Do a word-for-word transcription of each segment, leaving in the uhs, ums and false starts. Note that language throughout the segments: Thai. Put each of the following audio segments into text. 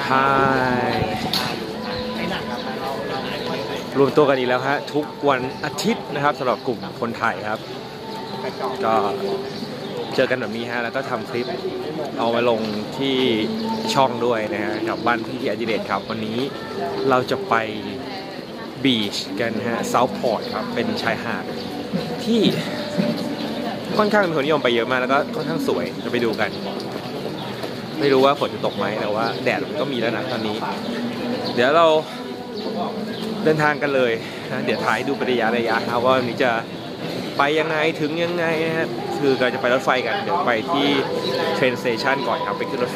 ไทยรวมตัวกันอีกแล้วฮะทุกวันอาทิตย์นะครับสำหรับกลุ่มคนไทยครับก็เจอกันแบบนี้ฮะแล้วก็ทำคลิปเอามาลงที่ช่องด้วยนะฮะกับบ้านพี่อดิเรกครับวันนี้เราจะไปบีชกันฮะเซาท์พอร์ตครับเป็นชายหาดที่ค่อนข้างมีคนนิยมไปเยอะมากแล้วก็ค่อนข้างสวยจะไปดูกันไม่รู้ว่าฝนจะตกไหมแต่ว่าแดดมันก็มีแล้วนะตอนนี้เดี๋ยวเราเดินทางกันเลยนะเดี๋ยวถ่ายดูประยะระยะครับว่าวันนี้จะไปยังไงถึงยังไงนะฮะคือเราจะไปรถไฟกันเดี๋ยวไปที่เทรนสเตชันก่อนครับไปขึ้นรถไฟ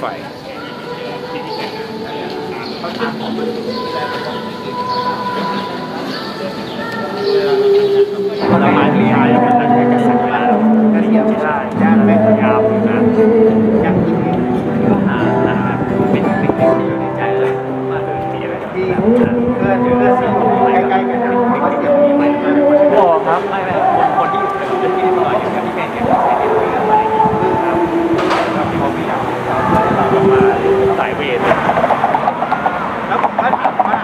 ผลไม้ที่ยายเป็นตั้งแต่กษัตริย์เวลาก็เทียบได้ย่างแม่ยาวอยู่นะย่างกินอาหารนะครับเป็นสิ่งที่อยู่ในใจเลยมาถึงที่อะไรที่เพื่อนเพื่อนสิ่งใกล้ๆกันที่เขาเสียงมีไหมบอกครับไม่ไม่คนคนที่อยู่ในพื้นที่ต่อยอยู่กับที่เป็นเนี่ยใช้เด็กเพื่อนอะไรอย่างเงี้ยครับครับที่เขาพยายามเราก็มาสายเวทแล้วผมก็ถามว่า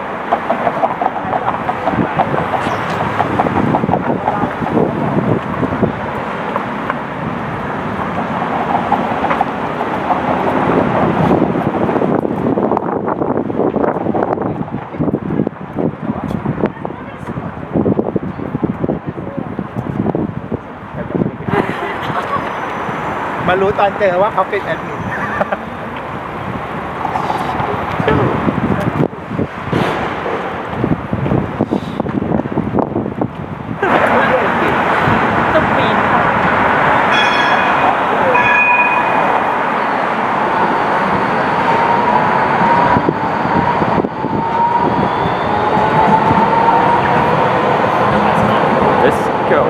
มารู้ตอนเจอว่าเขาเป็นแอดมินต้องปีน Let's go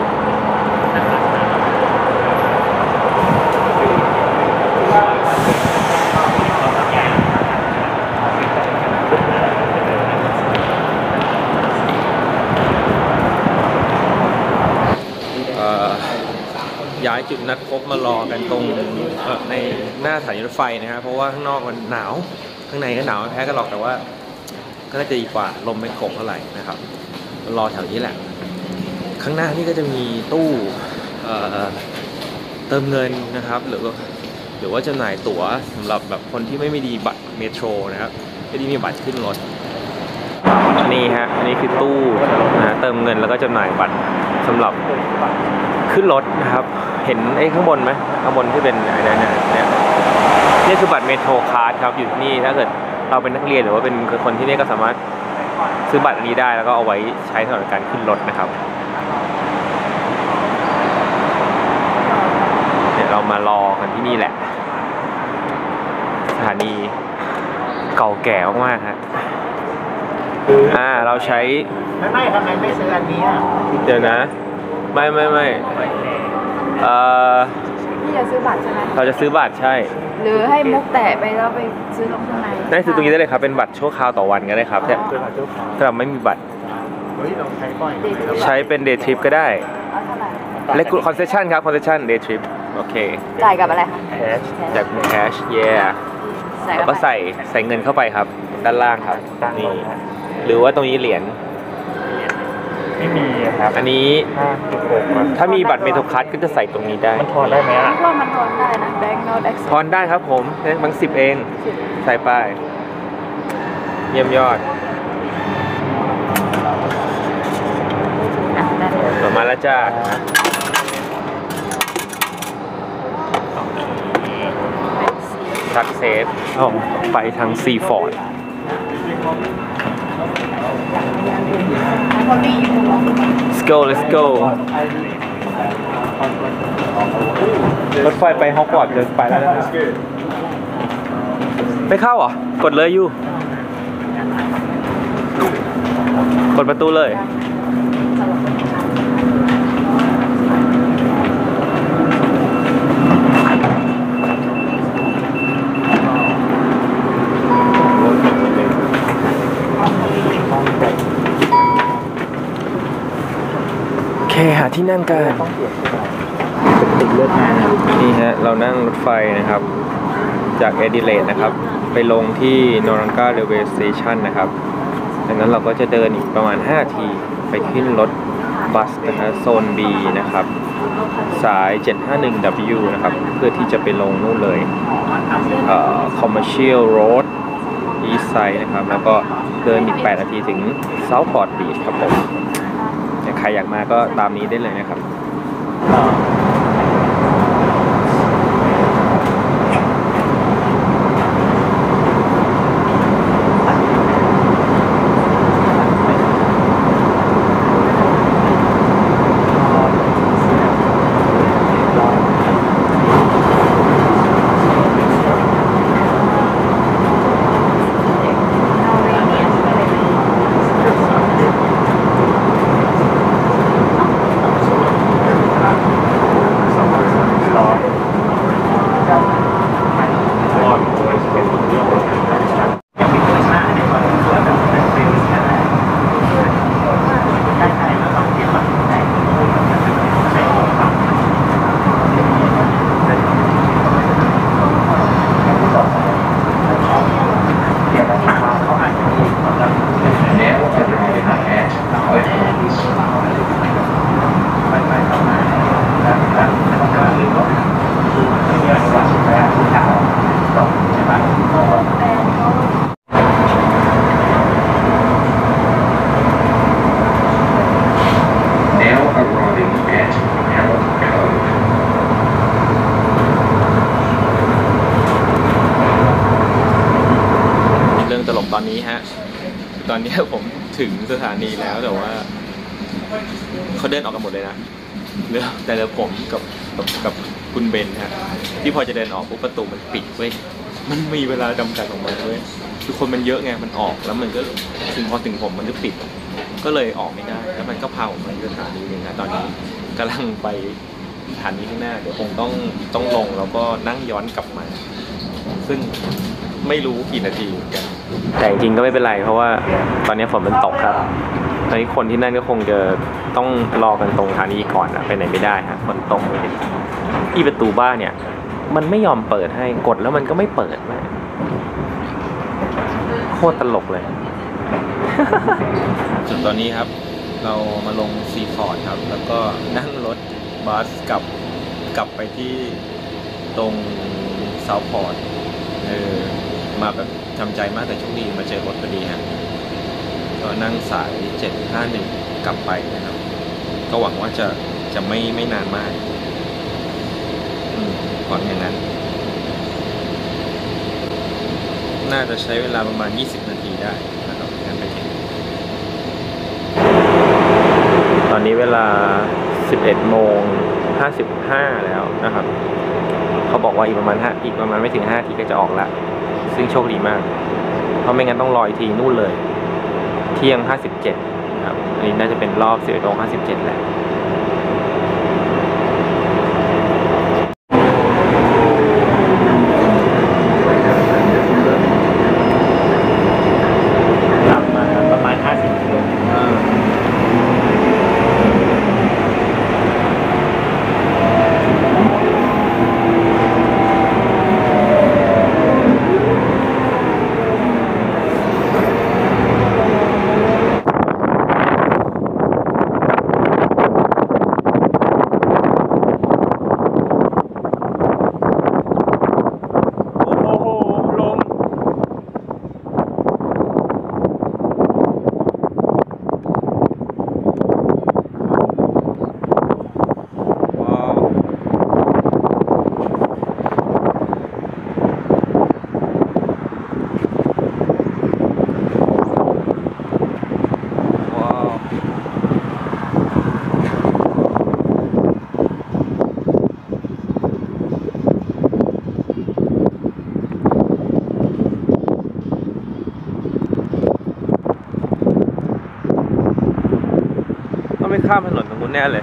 ย้ายจุดนัดพบมารอกันตรงในหน้าสถานีรถไฟนะครับเพราะว่าข้างนอกมันหนาวข้างในก็หนาวไม่แพ้กันหรอกแต่ว่าก็น่าจะดีกว่าลมไม่โกกเท่าไหร่นะครับรอแถวนี้แหละข้างหน้านี่ก็จะมีตู้เติมเงินนะครับหรือหรือว่าจำหน่ายตั๋วสำหรับแบบคนที่ไม่มีดีบัตรเมโทรนะครับไม่ได้มีบัตรขึ้นรถนี่ฮะอันนี้คือตู้นะเติมเงินแล้วก็จำหน่ายบัตรสำหรับขึ้นรถนะครับเห็นไอ้ข้างบนไหมข้างบนที่เป็นอะไรเนี่ยเนี่ยนี่คือบัตรเมโทรคาร์ดครับอยู่ที่นี่ถ้าเกิดเราเป็นนักเรียนหรือว่าเป็นคนที่นี่ก็สามารถซื้อบัตรอันนี้ได้แล้วก็เอาไว้ใช้สำหรับการขึ้นรถนะครับเดี๋ยวเรามารอกันที่นี่แหละสถานีเก่าแก่มากๆฮะอ่าเราใช้ไม่ไม่ทำไมไม่ซื้ออันนี้อ่ะเดี๋ยวนะไม่ไม่ไม่เอ่อพี่จะซื้อบัตรใช่ไหมเราจะซื้อบัตรใช่หรือให้มุกแตะไปแล้วไปซื้อตรงข้างในได้ซื้อตรงนี้ได้เลยครับเป็นบัตรชั่วคราวต่อวันก็ได้ครับแต่ถ้าเราไม่มีบัตรใช้เป็นเดย์ทริปก็ได้เล็กคอนเซชั่นครับคอนเซชั่นเดย์ทริปโอเคจ่ายกับอะไรคะแคชจากแคชเย่แล้วก็ใส่ใส่เงินเข้าไปครับด้านล่างครับนี่หรือว่าตรงนี้เหรียญไม่มีครับอันนี้ถ้ามีบัตรเมโทรคัสก็จะใส่ตรงนี้ได้มันทอนได้ไหมอ่ะว่ามันทอนได้นะแบงก์โน้ตเอ็กซ์ทอนได้ครับผมบางสิบเองใส่ไปเยี่ยมยอดต่อมาแล้วจ้าซักเซสไปทางซีฟอร์ดLet's go let's go รถไฟไปฮอกวอตส์เดินไปแล้วนะไม่เข้าเหรอกดเลยยูกดประตูเลยหาที่นั่งกันนี่ฮะเรานั่งรถไฟนะครับจากเอดิเลดนะครับไปลงที่โนรังกาเรลเวย์สเตชันนะครับดังนั้นเราก็จะเดินอีกประมาณห้านาทีไปขึ้นรถบัสนะฮะโซน B นะครับสาย เจ็ดห้าหนึ่ง ดับเบิลยู นะครับเพื่อที่จะไปลงนู่นเลยเอ่อ Commercial Road East Side นะครับแล้วก็เดินอีกแปดนาทีถึง Southport Beach ครับผมใครอยากมาก็ตามนี้ได้เลยนะครับตอนนี้ฮะตอนนี้ผมถึงสถานีแล้วแต่ว่าเขาเดินออกกันหมดเลยนะเหลือแต่เหลือผมกับกับกับคุณเบนฮะที่พอจะเดินออกปุ๊บประตูมันปิดเว้ยมันมีเวลาจำกัดของมันเว้ยคือคนมันเยอะไงมันออกแล้วมันก็ถึงพอถึงผมมันก็ปิดก็เลยออกไม่ได้แล้วมันก็พาผมไปสถานีนึงนะตอนนี้กำลังไปสถานีข้างหน้าเดี๋ยวคงต้องต้องลงแล้วก็นั่งย้อนกลับมาซึ่งไม่รู้กี่นาทีกันแต่จริงๆก็ไม่เป็นไรเพราะว่าตอนนี้ฝนมันตกครับตอนนี้คนที่นั่นก็คงจะต้องรอกันตรงสถานีก่อนนะไปไหนไม่ได้ฮะฝนตกที่ประตูบ้านเนี่ยมันไม่ยอมเปิดให้กดแล้วมันก็ไม่เปิดเลยโคตรตลกเลยจุดตอนนี้ครับเรามาลงซีฟอร์ดครับแล้วก็นั่งรถบัสกลับกลับไปที่ตรงเซาท์พอร์ตเออมาแบบทำใจมากแต่โชคดีมาเจอรถพอดีฮะก็นั่งสายเจ็ดห้าหนึ่งกลับไปนะครับก็หวังว่าจะจะไม่ไม่นานมากหวังอย่างนั้นน่าจะใช้เวลาประมาณยี่สิบนาทีได้นะครับงั้นไปถึงตอนนี้เวลาสิบเอ็ดโมงห้าสิบห้าแล้วนะครับเขาบอกว่าอีกประมาณห้าอีกประมาณไม่ถึงห้านาทีก็จะออกละซึ่งโชคดีมากเพราะไม่งั้นต้องรออีกทีนู่นเลยเที่ยงห้าสิบเจ็ดครับอันนี้น่าจะเป็นรอบสิบเอ็ดโมงห้าสิบเจ็ดแหละไม่ข้ามถนนตรงนู้นแน่เลย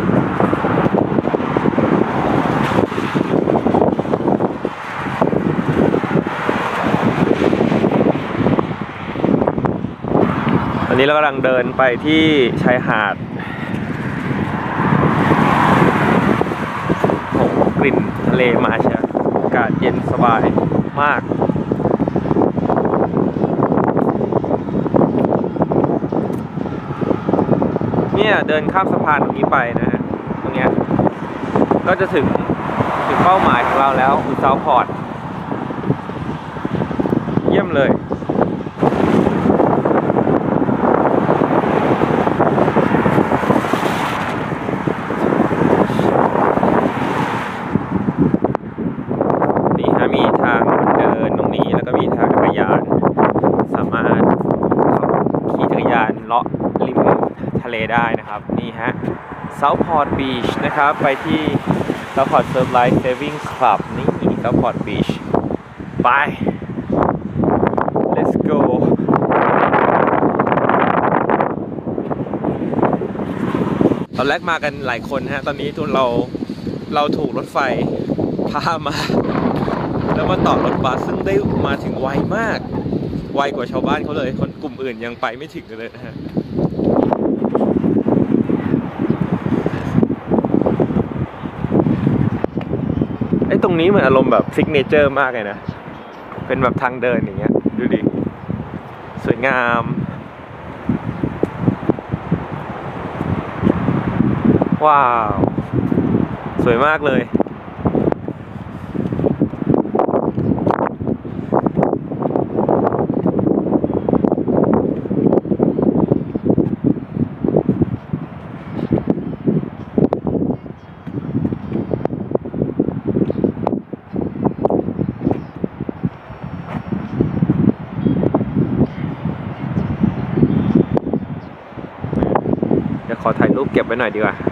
ตอนนี้เรากำลังเดินไปที่ชายหาดโหกลิ่นทะเลมาเชียวอากาศเย็นสบายมากเนี่ยเดินข้ามสะพานตรงนี้ไปนะฮะตรงเนี้ยก็จะถึงถึงเป้าหมายของเราแล้วคือเซาท์พอร์ตเยี่ยมเลยนี่ฮะมีทางเดินตรงนี้แล้วก็มีทางจักรยานสามารถขี่จักรยานเลาะริมทะเลได้นะครับนี่ฮะ Southport Beach นะครับไปที่ Southport Surf Life Saving Club นี่ Southport Beach ไป let's go ตอนแรกมากันหลายคนฮะตอนนี้ทุนเราเราถูกรถไฟพามาแล้วมาต่อรถบัสซึ่งได้มาถึงไวมากไวกว่าชาวบ้านเขาเลยคนกลุ่มอื่นยังไปไม่ถึงเลยนะฮะไอ้ตรงนี้เหมือนอารมณ์แบบซิกเนเจอร์มากเลยนะเป็นแบบทางเดินอย่างเงี้ยดูดิสวยงามว้าวสวยมากเลยเดี๋ยวขอถ่ายรูปเก็บไว้หน่อยดีกว่า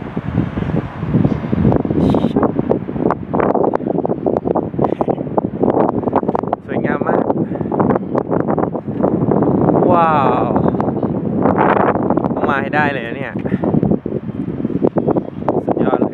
สวยงามมากว้าวต้องมาให้ได้เลยนะเนี่ยสุดยอดเลย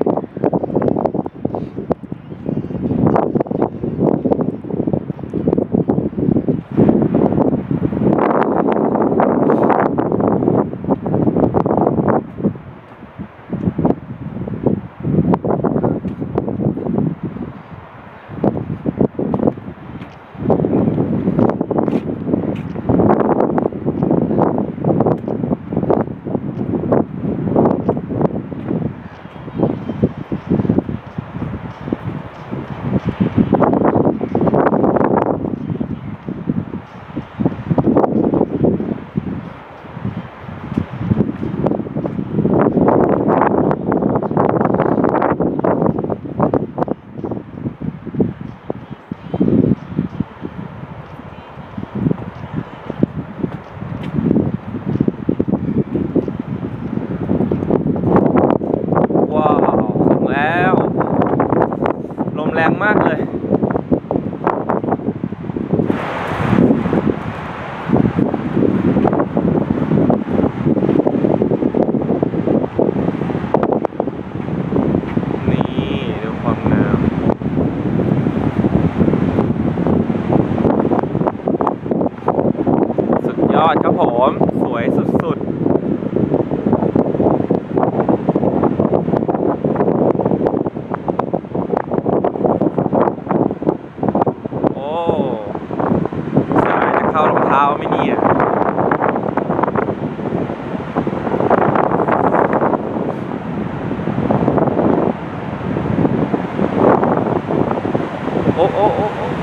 แรงมากเลยนี่ดูความงามสุดยอดครับผมสวยสุดๆเท้าไม่เนี่ยโอ้โอ้โอ้โอ้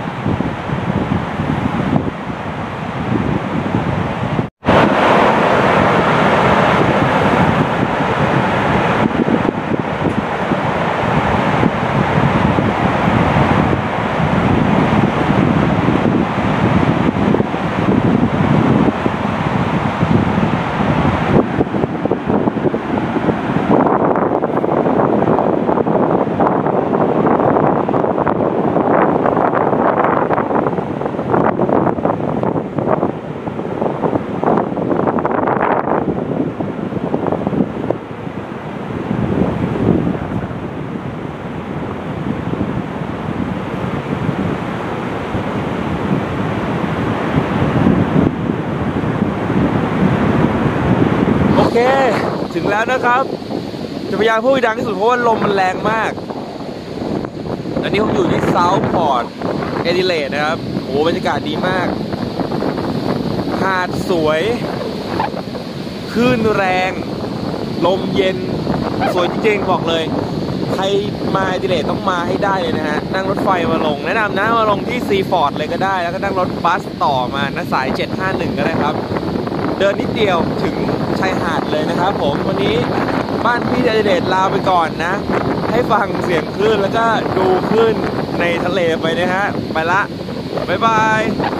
โอเคถึงแล้วนะครับจะพยายามพูดดังที่สุดเพราะว่าลมมันแรงมากอันนี้ผมอยู่ที่ Southport Adelaide นะครับโอ้บรรยากาศดีมากหาดสวยคลื่นแรงลมเย็นสวยจริงๆบอกเลยใครมาดิเลตต้องมาให้ได้เลยนะฮะนั่งรถไฟมาลงแนะนำนะมาลงที่ซีฟอร์ดเลยก็ได้แล้วก็นั่งรถบัสต่อมานะสายเจ็ดห้าหนึ่งก็ได้ครับเดินนิดเดียวถึงชายหาดเลยนะครับผมวันนี้บ้านพี่ดิเลตลาไปก่อนนะให้ฟังเสียงคลื่นแล้วก็ดูคลื่นในทะเลไปนะฮะไปละบ๊ายบาย